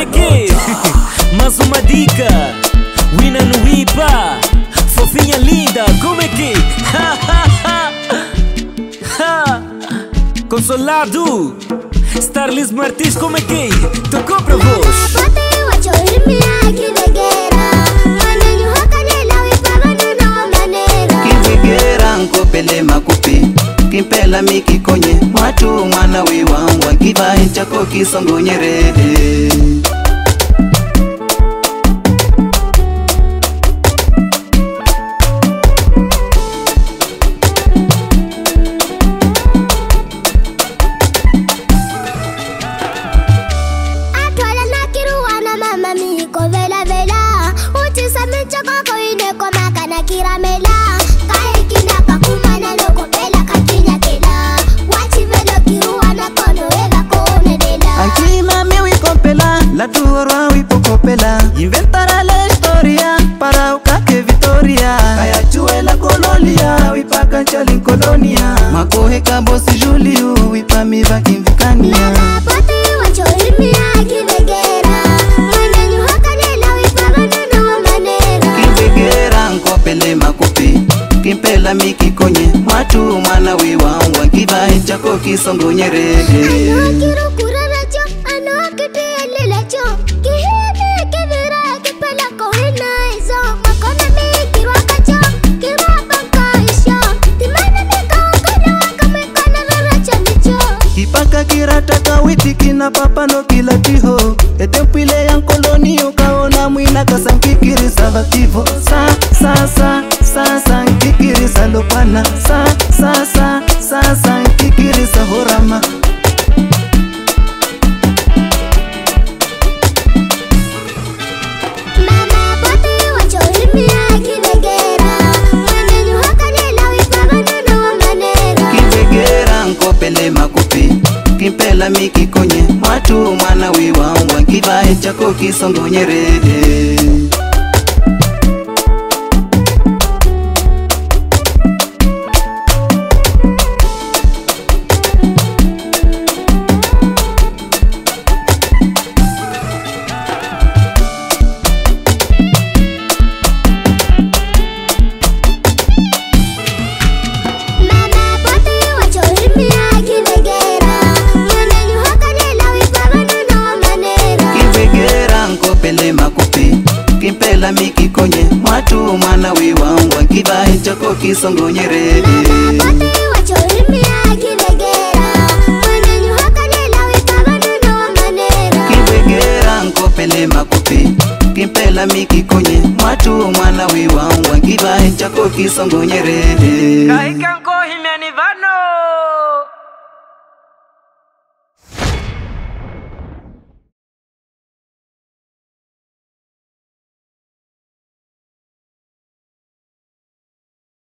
é que? Mais uma dica, Wina no Ipa, fofinha linda, como é que? Consolado, Starlis Martins, como é que? Tocou pra vós. Pele makupi kimpela miki konye watu mwana wiwangwa kibahe chako kisongonyere atwala nakiruwa na mama miko vela vela utisa michoko koine komaka na kiramela la tuorwa wipokopela inventara la historia para ukake Victoria kaya chue la kolonia wipaka chalin kolonia makohe kabosi Julio wipami vakimvikania pati wachorimia kivegera mwenenyu hakanela wipagana na manera kivegera nkopele makupi kimpela miki konye watu mwana wiwangwa kibahe chako kisongonyere kirataka witikina papa no kila tiho etempile ya kolonio kaona mwina kasankikiri savativo sa nkikiri salopana sa nkikiri sahorama mama pati wachorimia kivegera mwenenyu hakanela wipagana na manera kivegera nkopele makupi kimpela miki konye watu mwana wiwangwa kibahe chako kisongonyere kimpela miki konye watu mwana wiwangwa kibahe chako kisongonyere mama pati wachorimia kivegera mwenenyu hakanela wipagana na manera kivegera nkopele makupi kimpela miki konye watu mwana wiwangwa kibahe chako kisongonyere Kaikanko himiani vano.